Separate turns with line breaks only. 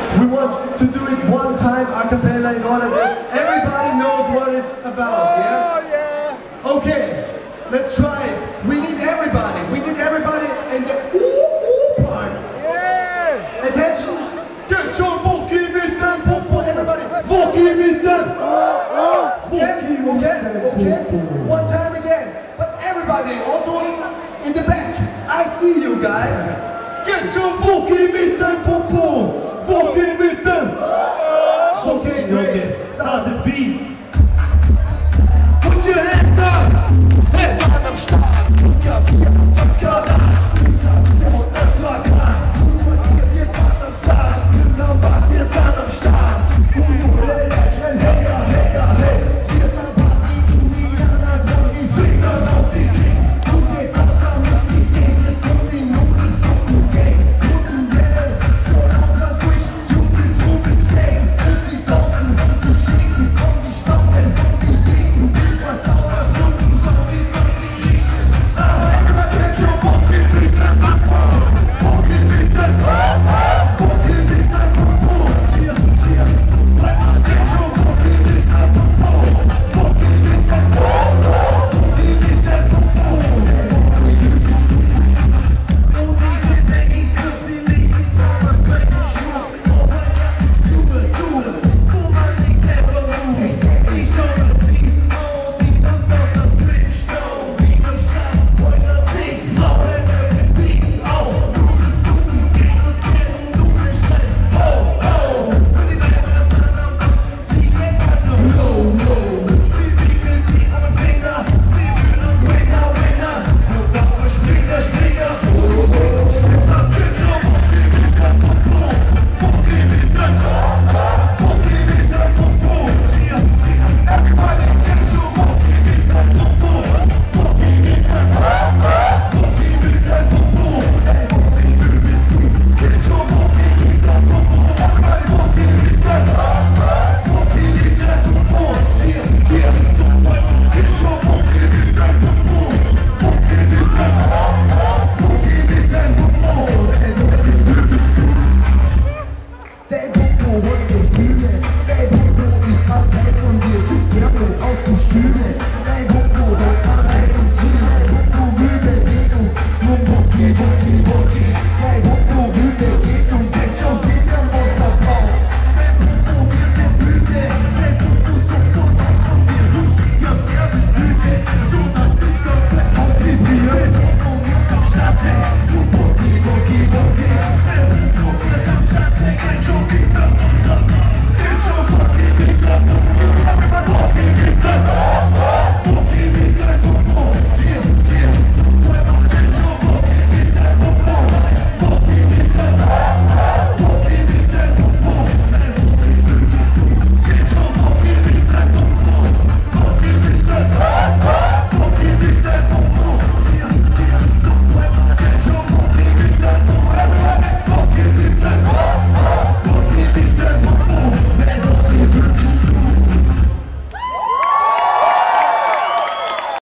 We want to do it one time a cappella in order that everybody knows what it's about, yeah? Okay, let's try it. We need everybody. We need everybody in the ooh part. Yeah! Attention! Get your Woki mit dem Popo, everybody! Woki mit dem! Okay? One time again. But everybody, also in the back. I see you guys. Get your Woki mit dem Popo!